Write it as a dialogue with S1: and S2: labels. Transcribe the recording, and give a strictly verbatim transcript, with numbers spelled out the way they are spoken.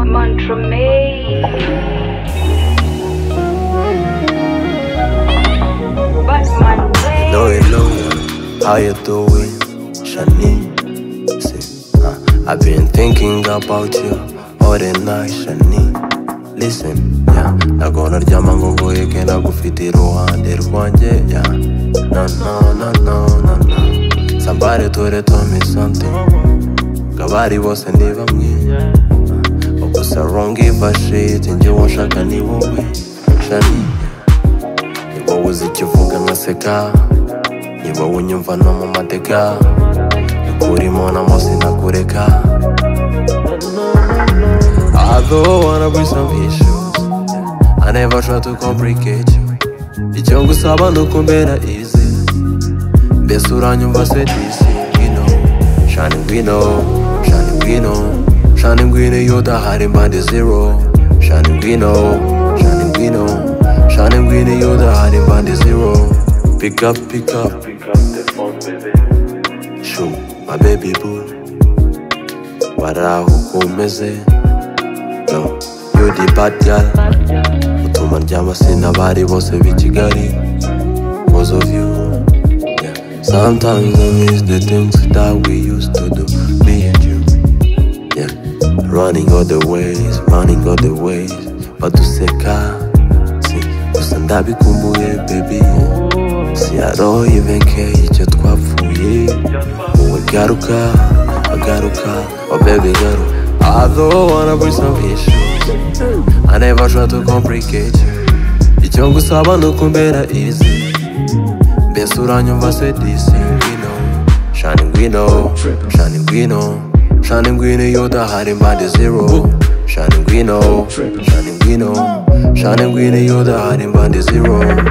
S1: Mantra made. Batman way.
S2: Louie, Louie, how you doing, Shani? See, uh, I've been thinking about you all the night, Shani. Listen, yeah, nagona ryama ngo goyeke nagufite iruhande rwanjye, yeah. No, no, no, no, no, no. Somebody told me something. Kabari bose ni bamwe. Gusa wrong give a shit, njye washaka ni wowe, Shani. Ni wowe uzi icyo uvuga nkaseka, ni wowe unyumva no mu mateka, ukurimo namo sinakureka. I don't wanna bring some issues, I never try to complicate you. Icyo ngusaba nukumbera easy, mbese uranyumva se disi, ngwino, Shani ngwino, Shani ngwino. Shani ngwino yodahari impande zero, Shani ngwino, Shani ngwino, Shani ngwino yodahari impande zero. Pick up, pick up, pick up the phone, baby. Show my baby boo, waraho kumeze. No, you the bad girl, utuma ndyama sinabari bose b'i Kigali, because of you, yeah. Sometimes I miss the things that we used to do, me and you, yeah. Running all the ways, running all the ways, baduseka, si, gusa ndabikumbuye baby. See, I don't even care icyo twapfuye, wowe garuka, garuka, oh baby garuka. I don't wanna bring some issues, I never try to complicate you. Icyo ngusaba nukumbera easy, mbese uranyumva se disi, ngwino, Shani ngwino, Shani ngwino, Shani ngwino yodahari impande zero, Shani ngwino, Shani ngwino, Shani ngwino yodahari impande zero.